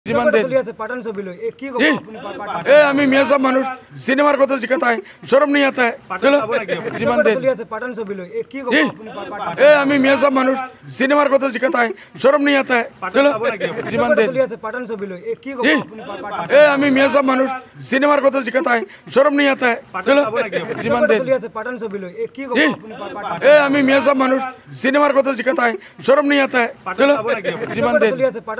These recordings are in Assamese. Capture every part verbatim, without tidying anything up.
জীবন দেন ए আমি মিয়া সাহেব মানুষ সিনেমার কথা জিজ্ঞাসা হয় শরম नहीं आता है चलो জীবন দেন ए আমি মিয়া সাহেব মানুষ সিনেমার কথা জিজ্ঞাসা হয় শরম नहीं आता है चलो জীবন দেন ए আমি মিয়া সাহেব মানুষ সিনেমার কথা জিজ্ঞাসা হয় শরম नहीं आता है चलो জীবন দেন ए আমি মিয়া সাহেব মানুষ সিনেমার কথা জিজ্ঞাসা হয় শরম नहीं आता है चलो জীবন দেন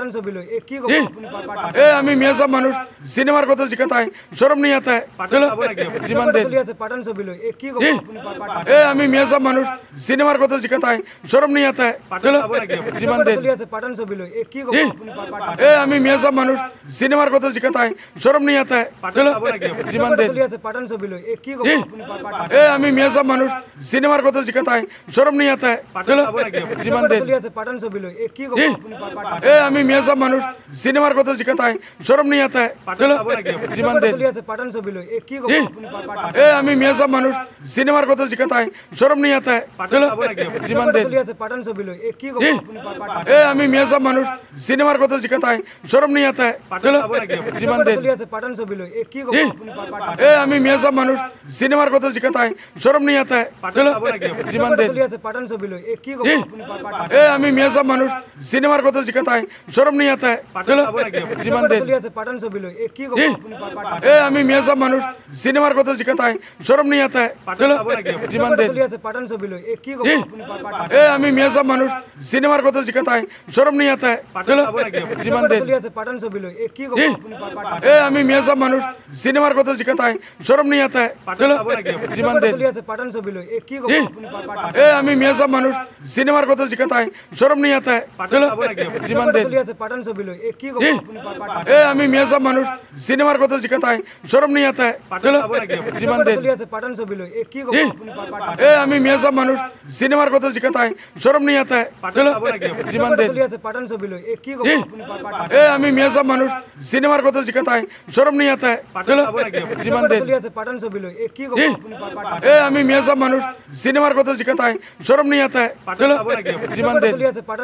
ए আমি মিয়া সাহেব মানুষ সিনেমার কথা জিজ্ঞাসা হয় শরম नहीं आता है चलो জীবন দেন ए আমি মিয়া সাহেব মানুষ সিনেমার কথা জিজ্ঞাসা হয় শরম नहीं आता है चलो জীবন দেন ए আমি মিয়া সাহেব মানুষ সিনেমার কথা জিজ্ঞাসা হয় শরম नहीं आता है चलो জীবন দেন ए আমি মিয়া সাহেব মানুষ সিনেমার কথা জিজ্ঞাসা হয় শরম नहीं आता है चलो জীবন দেন ए আমি মিয়া সাহেব মানুষ সিনেমার কথা জিজ্ঞাসা হয় শরম नहीं आता है चलो জীবন দেন ए আমি মিয়া সাহেব মানুষ সিনেমার কথা জিজ্ঞাসা হয় শরম नहीं आता है चलो জীবন দেন ए আমি মিয়া সাহেব মানুষ সিনেমার কথা জিজ্ঞাসা হয় শরম नहीं आता है चलो জীবন দেন ए আমি মিয়া সাহেব মানুষ সিনেমার কথা জিজ্ঞাসা হয় শরম नहीं आता है चलो জীবন দেন ए আমি মিয়া সাহেব মানুষ সিনেমার কথা জিজ্ঞাসা হয় শরম नहीं आता है चलो জীবন দেন ए আমি মিয়া সাহেব মানুষ সিনেমার কথা জিজ্ঞাসা হয় শরম नहीं आता है चलो জীবন দেন ए আমি মিয়া সাহেব মানুষ সিনেমার কথা জিজ্ঞাসা হয় শরম नहीं आता है चलो জীবন দেন ए আমি মিয়া সাহেব মানুষ সিনেমার কথা জিজ্ঞাসা হয় শরম नहीं आता है चलो জীবন দেন ए আমি মিয়া সাহেব মানুষ সিনেমার কথা জিজ্ঞাসা হয় শরম नहीं आता है चलो জীবন দেন ए আমি মিয়া সাহেব মানুষ সিনেমার কথা জিজ্ঞাসা হয় শরম नहीं आता है चलो জীবন দেন ए আমি মিয়া সাহেব মানুষ সিনেমার কথা জিজ্ঞাসা হয় শরম नहीं आता है चलो জীবন দেন ए আমি মিয়া সাহেব মানুষ সিনেমার কথা জিজ্ঞাসা হয় শরম नहीं आता है चलो জীবন দেন ए আমি মিয়া সাহেব মানুষ সিনেমার কথা জিজ্ঞাসা হয় শরম नहीं आता है चलो জীবন দেন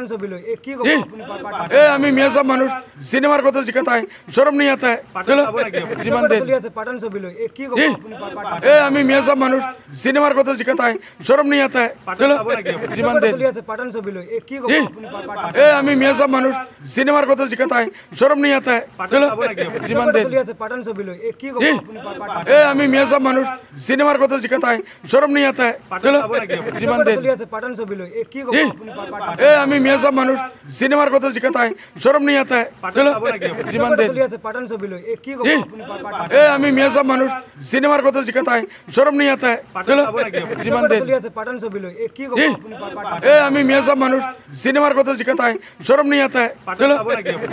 ए আমি মিয়া সাহেব মানুষ সিনেমার কথা জিজ্ঞাসা হয় শরম नहीं आता है चलो জীবন দেন ए আমি মিয়া সাহেব মানুষ সিনেমার কথা জিজ্ঞাসা হয় শরম नहीं आता है चलो জীবন দেন ए আমি মিয়া সাহেব মানুষ সিনেমার কথা জিজ্ঞাসা হয় শরম नहीं आता है चलो জীবন দেন ए আমি মিয়া সাহেব মানুষ সিনেমার কথা জিজ্ঞাসা হয় শরম नहीं आता है चलो জীবন দেন ए আমি মিয়া সাহেব মানুষ সিনেমার কথা জিজ্ঞাসা হয় শরম नहीं आता है चलो জীবন দেন ए আমি মিয়া সাহেব মানুষ সিনেমার কথা জিজ্ঞাসা হয় শরম नहीं आता है चलो জীবন দেন ए আমি মিয়া সাহেব মানুষ সিনেমার কথা জিজ্ঞাসা হয় শরম नहीं आता है चलो